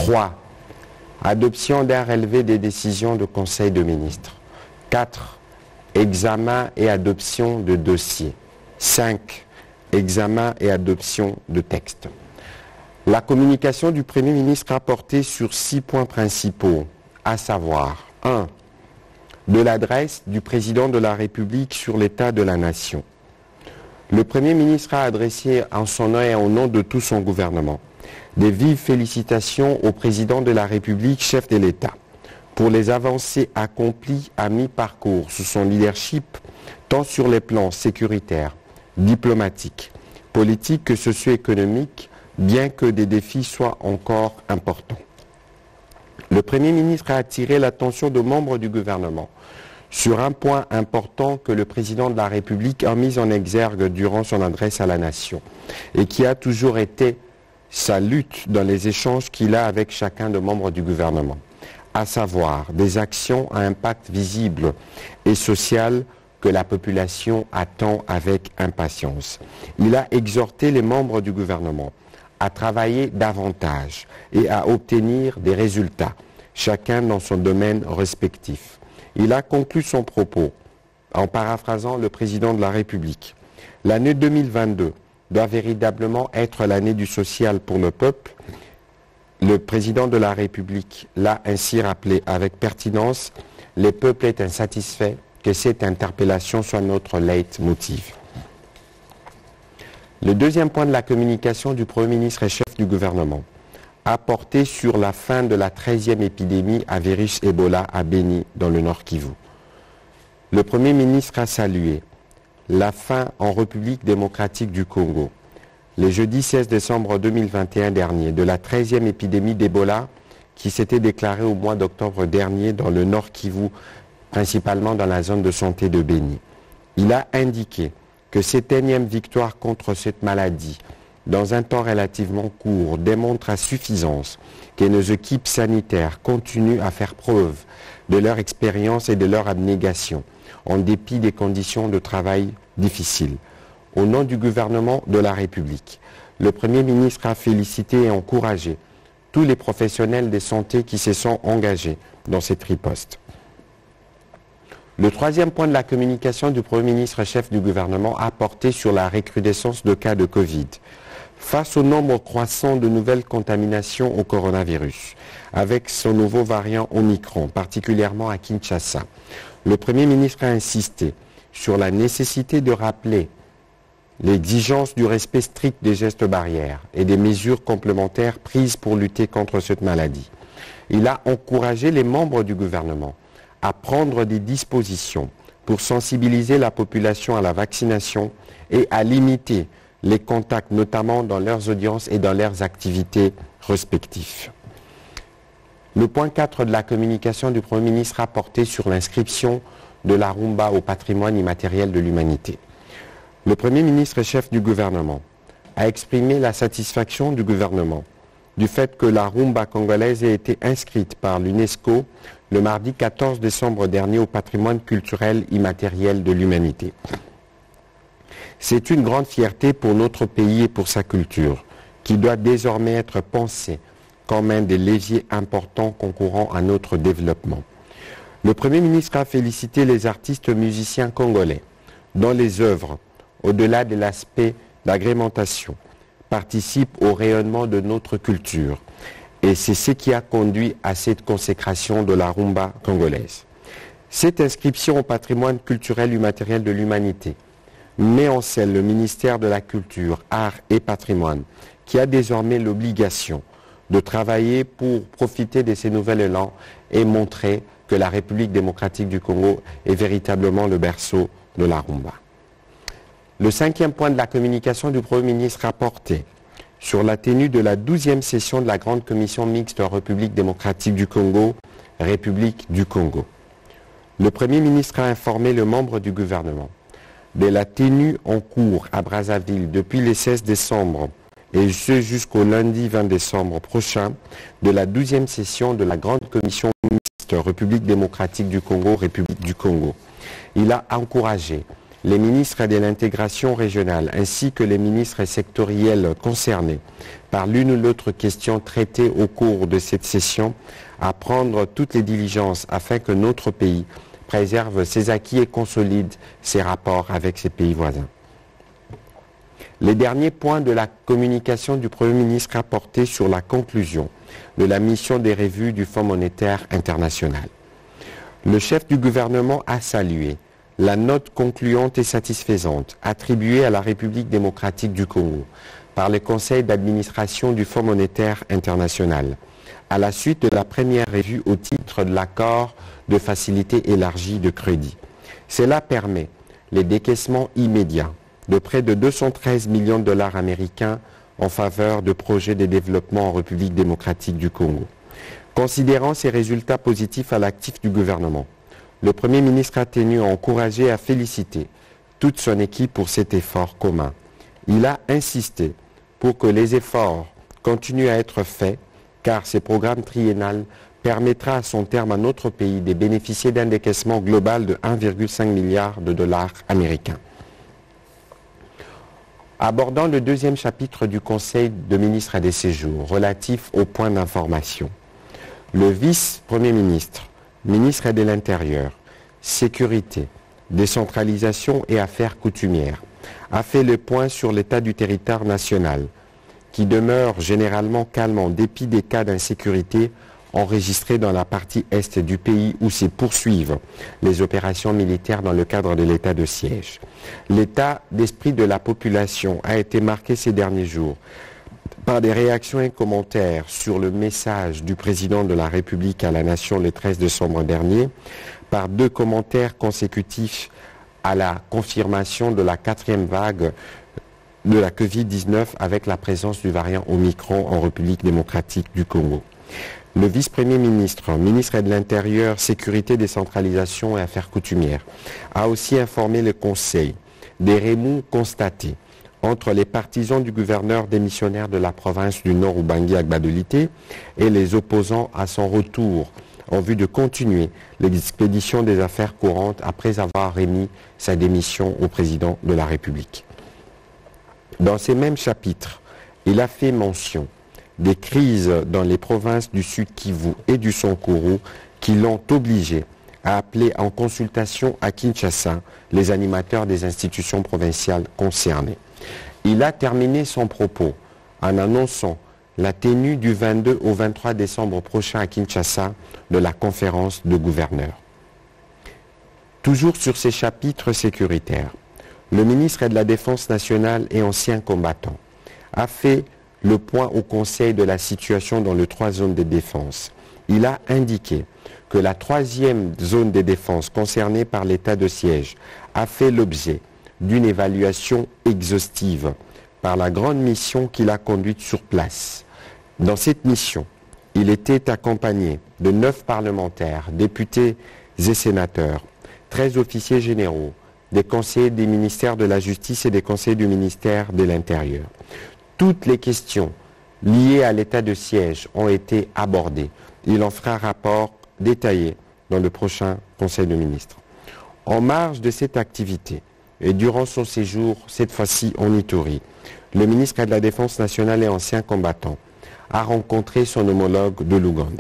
3. Adoption d'un relevé des décisions de Conseil de ministres. 4. Examen et adoption de dossiers. 5. Examen et adoption de textes. La communication du Premier ministre a porté sur 6 points principaux, à savoir 1. De l'adresse du Président de la République sur l'état de la nation. Le Premier ministre a adressé en son nom et au nom de tout son gouvernement des vives félicitations au Président de la République, chef de l'État, pour les avancées accomplies à mi-parcours sous son leadership, tant sur les plans sécuritaires, diplomatiques, politiques que socio-économiques, bien que des défis soient encore importants. Le Premier ministre a attiré l'attention de membres du gouvernement sur un point important que le Président de la République a mis en exergue durant son adresse à la nation et qui a toujours été sa lutte dans les échanges qu'il a avec chacun des membres du gouvernement, à savoir des actions à impact visible et social que la population attend avec impatience. Il a exhorté les membres du gouvernement à travailler davantage et à obtenir des résultats, chacun dans son domaine respectif. Il a conclu son propos en paraphrasant le Président de la République. L'année 2022 doit véritablement être l'année du social pour le peuple. Le Président de la République l'a ainsi rappelé avec pertinence. Le peuple est insatisfait, que cette interpellation soit notre leitmotiv. Le deuxième point de la communication du Premier ministre et chef du gouvernement a porté sur la fin de la 13e épidémie à virus Ebola à Beni, dans le Nord Kivu. Le Premier ministre a salué la fin en République démocratique du Congo, le jeudi 16 décembre 2021 dernier, de la 13e épidémie d'Ebola qui s'était déclarée au mois d'octobre dernier dans le Nord Kivu, principalement dans la zone de santé de Beni. Il a indiqué que cette énième victoire contre cette maladie, dans un temps relativement court, démontre à suffisance que nos équipes sanitaires continuent à faire preuve de leur expérience et de leur abnégation, en dépit des conditions de travail difficiles. Au nom du gouvernement de la République, le Premier ministre a félicité et encouragé tous les professionnels de santé qui se sont engagés dans cette riposte. Le troisième point de la communication du Premier ministre chef du gouvernement a porté sur la recrudescence de cas de Covid. Face au nombre croissant de nouvelles contaminations au coronavirus, avec son nouveau variant Omicron, particulièrement à Kinshasa, le Premier ministre a insisté sur la nécessité de rappeler l'exigence du respect strict des gestes barrières et des mesures complémentaires prises pour lutter contre cette maladie. Il a encouragé les membres du gouvernement à prendre des dispositions pour sensibiliser la population à la vaccination et à limiter les contacts, notamment dans leurs audiences et dans leurs activités respectives. Le point 4 de la communication du Premier ministre a porté sur l'inscription de la rumba au patrimoine immatériel de l'humanité. Le Premier ministre et chef du gouvernement a exprimé la satisfaction du gouvernement du fait que la rumba congolaise ait été inscrite par l'UNESCO le mardi 14 décembre dernier au patrimoine culturel immatériel de l'humanité. C'est une grande fierté pour notre pays et pour sa culture, qui doit désormais être pensée comme un des leviers importants concourant à notre développement. Le Premier ministre a félicité les artistes musiciens congolais, dont les œuvres, au-delà de l'aspect d'agrémentation, participent au rayonnement de notre culture. Et c'est ce qui a conduit à cette consécration de la rumba congolaise. Cette inscription au patrimoine culturel immatériel de l'humanité met en scène le ministère de la Culture, Arts et Patrimoine, qui a désormais l'obligation de travailler pour profiter de ces nouveaux élans et montrer que la République démocratique du Congo est véritablement le berceau de la rumba. Le cinquième point de la communication du Premier ministre a porté sur la tenue de la 12e session de la Grande Commission mixte République démocratique du Congo, République du Congo. Le Premier ministre a informé le membre du gouvernement de la tenue en cours à Brazzaville depuis le 16 décembre et ce jusqu'au lundi 20 décembre prochain de la 12e session de la Grande Commission mixte République démocratique du Congo, République du Congo. Il a encouragé les ministres de l'intégration régionale ainsi que les ministres sectoriels concernés par l'une ou l'autre question traitée au cours de cette session à prendre toutes les diligences afin que notre pays préserve ses acquis et consolide ses rapports avec ses pays voisins. Les derniers points de la communication du Premier ministre a porté sur la conclusion de la mission des revues du Fonds monétaire international. Le chef du gouvernement a salué la note concluante et satisfaisante attribuée à la République démocratique du Congo par le conseil d'administration du Fonds monétaire international, à la suite de la première revue au titre de l'accord de facilité élargie de crédit. Cela permet les décaissements immédiats de près de 213 millions de dollars américains en faveur de projets de développement en République démocratique du Congo. Considérant ces résultats positifs à l'actif du gouvernement, le Premier ministre a tenu à encourager et à féliciter toute son équipe pour cet effort commun. Il a insisté pour que les efforts continuent à être faits, car ce programme triennal permettra à son terme à notre pays de bénéficier d'un décaissement global de 1,5 milliard de dollars américains. Abordant le deuxième chapitre du Conseil de ministres des séjours relatif aux points d'information, le vice-premier ministre, ministre de l'Intérieur, Sécurité, Décentralisation et Affaires coutumières, a fait le point sur l'état du territoire national, qui demeure généralement calme en dépit des cas d'insécurité enregistrés dans la partie est du pays où se poursuivent les opérations militaires dans le cadre de l'état de siège. L'état d'esprit de la population a été marqué ces derniers jours par des réactions et commentaires sur le message du président de la République à la nation le 13 décembre dernier, par 2 commentaires consécutifs à la confirmation de la 4e vague de la Covid-19 avec la présence du variant Omicron en République démocratique du Congo. Le vice-premier ministre, ministre de l'Intérieur, Sécurité, Décentralisation et Affaires coutumières, a aussi informé le Conseil des remous constatés entre les partisans du gouverneur démissionnaire de la province du Nord Ubangi Agbadolité et les opposants à son retour en vue de continuer l'expédition des affaires courantes après avoir remis sa démission au président de la République. Dans ces mêmes chapitres, il a fait mention des crises dans les provinces du Sud Kivu et du Sankuru qui l'ont obligé à appeler en consultation à Kinshasa les animateurs des institutions provinciales concernées. Il a terminé son propos en annonçant la tenue du 22 au 23 décembre prochain à Kinshasa de la conférence de gouverneurs. Toujours sur ces chapitres sécuritaires, le ministre de la Défense nationale et ancien combattant a fait le point au Conseil de la situation dans les 3 zones de défense. Il a indiqué que la 3e zone de défense concernée par l'état de siège a fait l'objet d'une évaluation exhaustive par la grande mission qu'il a conduite sur place. Dans cette mission, il était accompagné de 9 parlementaires, députés et sénateurs, 13 officiers généraux, des conseillers des ministères de la Justice et des conseillers du ministère de l'Intérieur. Toutes les questions liées à l'état de siège ont été abordées. Il en fera rapport détaillé dans le prochain Conseil de ministres. En marge de cette activité, et durant son séjour, cette fois-ci en Ituri, le ministre de la Défense nationale et ancien combattant a rencontré son homologue de l'Ouganda.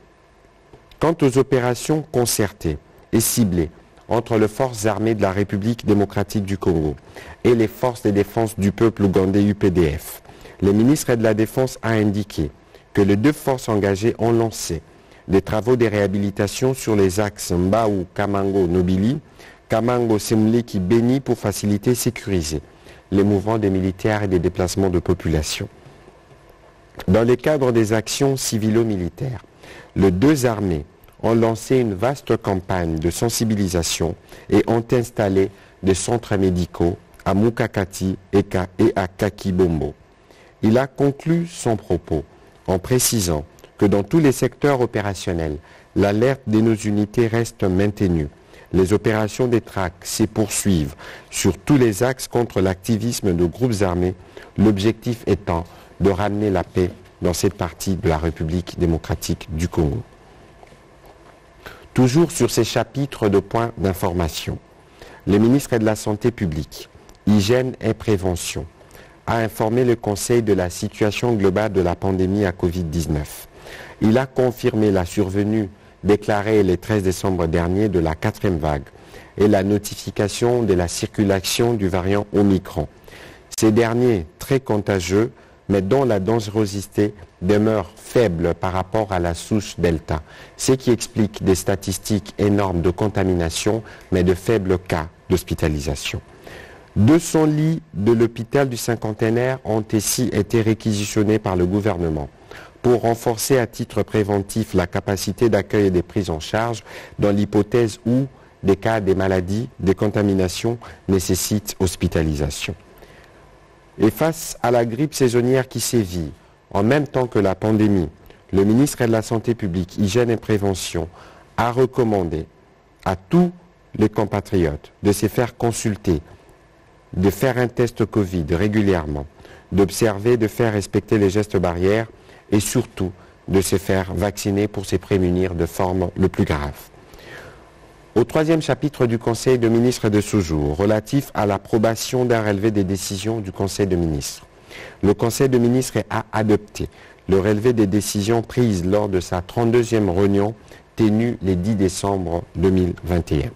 Quant aux opérations concertées et ciblées entre les forces armées de la République démocratique du Congo et les forces de défense du peuple ougandais UPDF, le ministre de la Défense a indiqué que les 2 forces engagées ont lancé des travaux de réhabilitation sur les axes Mbaou, Kamango, Nobili, Kamango, Semliki, Beni pour faciliter et sécuriser les mouvements des militaires et des déplacements de population. Dans le cadre des actions civilo-militaires, les 2 armées ont lancé une vaste campagne de sensibilisation et ont installé des centres médicaux à Mukakati et à Kakibombo. Il a conclu son propos en précisant que dans tous les secteurs opérationnels, l'alerte de nos unités reste maintenue. Les opérations des traques se poursuivent sur tous les axes contre l'activisme de groupes armés, l'objectif étant de ramener la paix dans cette partie de la République démocratique du Congo. Toujours sur ces chapitres de points d'information, le ministre de la Santé publique, Hygiène et Prévention, a informé le Conseil de la situation globale de la pandémie à Covid-19. Il a confirmé la survenue déclarée le 13 décembre dernier de la 4e vague et la notification de la circulation du variant Omicron. Ces derniers, très contagieux, mais dont la dangerosité demeure faible par rapport à la souche Delta, ce qui explique des statistiques énormes de contamination, mais de faibles cas d'hospitalisation. 200 lits de l'hôpital du Cinquantenaire ont ainsi été réquisitionnés par le gouvernement pour renforcer à titre préventif la capacité d'accueil et des prises en charge dans l'hypothèse où des cas des maladies, des contaminations nécessitent hospitalisation. Et face à la grippe saisonnière qui sévit, en même temps que la pandémie, le ministre de la Santé publique, Hygiène et Prévention a recommandé à tous les compatriotes de se faire consulter, de faire un test Covid régulièrement, d'observer, de faire respecter les gestes barrières et surtout de se faire vacciner pour se prémunir de formes le plus graves. Au 3e chapitre du Conseil de ministres de ce jour, relatif à l'approbation d'un relevé des décisions du Conseil de ministres, le Conseil de ministres a adopté le relevé des décisions prises lors de sa 32e réunion tenue le 10 décembre 2021.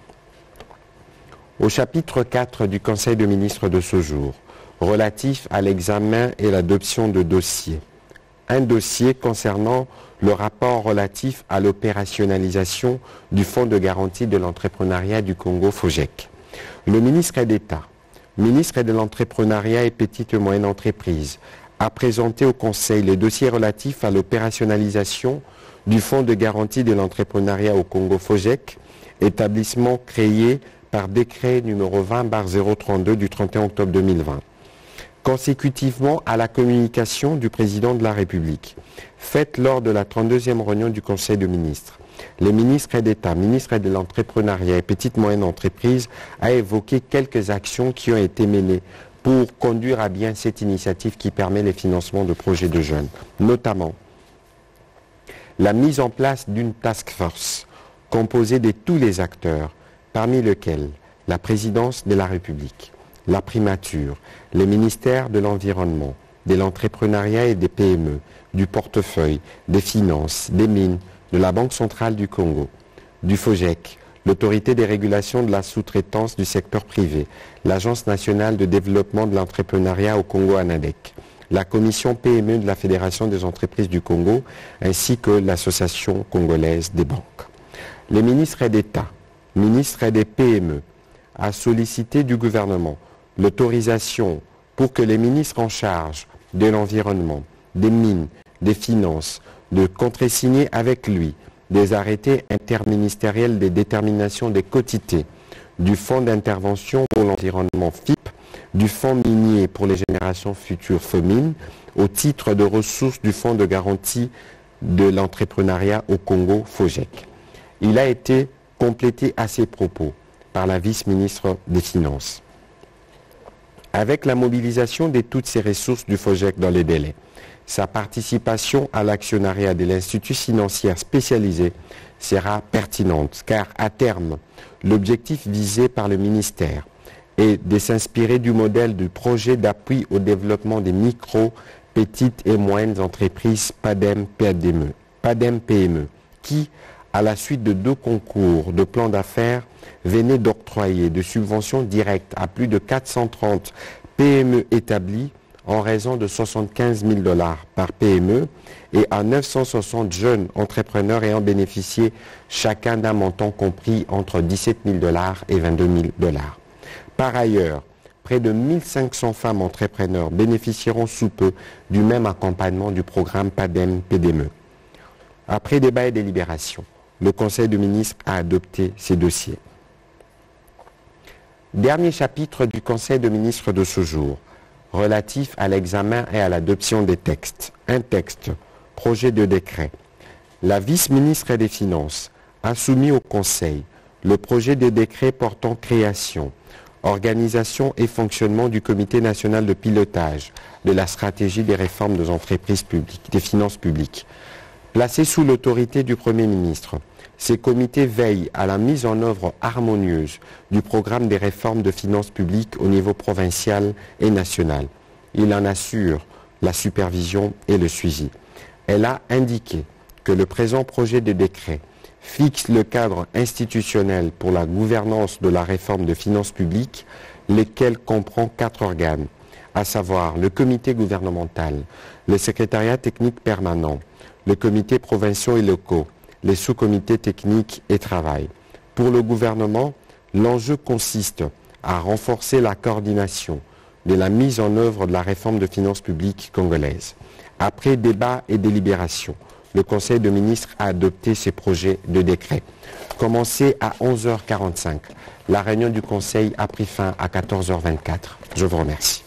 Au chapitre 4 du Conseil de ministres de ce jour, relatif à l'examen et l'adoption de dossiers, un dossier concernant le rapport relatif à l'opérationnalisation du Fonds de garantie de l'entrepreneuriat du Congo, FOGEC. Le ministre d'État, ministre de l'entrepreneuriat et petites et moyennes entreprises, a présenté au Conseil les dossiers relatifs à l'opérationnalisation du Fonds de garantie de l'entrepreneuriat au Congo, FOGEC, établissement créé par décret numéro 20/032 du 31 octobre 2020. Consécutivement à la communication du président de la République, faite lors de la 32e réunion du Conseil de ministres, le ministre d'État, ministre de l'entrepreneuriat et petites et moyennes entreprises, a évoqué quelques actions qui ont été menées pour conduire à bien cette initiative qui permet le financement de projets de jeunes, notamment la mise en place d'une task force composée de tous les acteurs, parmi lesquels la présidence de la République, la primature, les ministères de l'environnement, de l'entrepreneuriat et des PME, du portefeuille, des finances, des mines, de la Banque centrale du Congo, du FOGEC, l'autorité des régulations de la sous-traitance du secteur privé, l'Agence nationale de développement de l'entrepreneuriat au Congo ANADEC, la commission PME de la Fédération des entreprises du Congo, ainsi que l'Association congolaise des banques. Les ministres d'État, ministres des PME, a sollicité du gouvernement l'autorisation pour que les ministres en charge de l'environnement, des mines, des finances, de contresigner avec lui des arrêtés interministériels de détermination des quotités du Fonds d'intervention pour l'environnement FIP, du Fonds minier pour les générations futures FOMIN, au titre de ressources du Fonds de garantie de l'entrepreneuriat au Congo FOGEC. Il a été complété à ces propos par la vice-ministre des Finances. Avec la mobilisation de toutes ces ressources du FOGEC dans les délais, sa participation à l'actionnariat de l'Institut financier spécialisé sera pertinente, car à terme, l'objectif visé par le ministère est de s'inspirer du modèle du projet d'appui au développement des micro, petites et moyennes entreprises PADEM-PME, qui, à la suite de 2 concours de plans d'affaires, venait d'octroyer de subventions directes à plus de 430 PME établies en raison de 75 000 $ par PME et à 960 jeunes entrepreneurs ayant bénéficié chacun d'un montant compris entre 17 000 $ et 22 000 $. Par ailleurs, près de 1500 femmes entrepreneurs bénéficieront sous peu du même accompagnement du programme PADEM-PDME. Après débat et délibération, le Conseil de ministres a adopté ces dossiers. Dernier chapitre du Conseil de ministres de ce jour, relatif à l'examen et à l'adoption des textes. Un texte, projet de décret. La vice-ministre des Finances a soumis au Conseil le projet de décret portant création, organisation et fonctionnement du Comité national de pilotage de la stratégie des réformes des entreprises publiques, des finances publiques. Placé sous l'autorité du Premier ministre, Ces comités veillent à la mise en œuvre harmonieuse du programme des réformes de finances publiques au niveau provincial et national. Il en assure la supervision et le suivi. Elle a indiqué que le présent projet de décret fixe le cadre institutionnel pour la gouvernance de la réforme de finances publiques, lesquels comprend 4 organes, à savoir le comité gouvernemental, le secrétariat technique permanent, le comité provinciaux et locaux, les sous-comités techniques et travail. Pour le gouvernement, l'enjeu consiste à renforcer la coordination de la mise en œuvre de la réforme de finances publiques congolaise. Après débat et délibération, le Conseil de ministres a adopté ces projets de décret. Commencé à 11h45, la réunion du Conseil a pris fin à 14h24. Je vous remercie.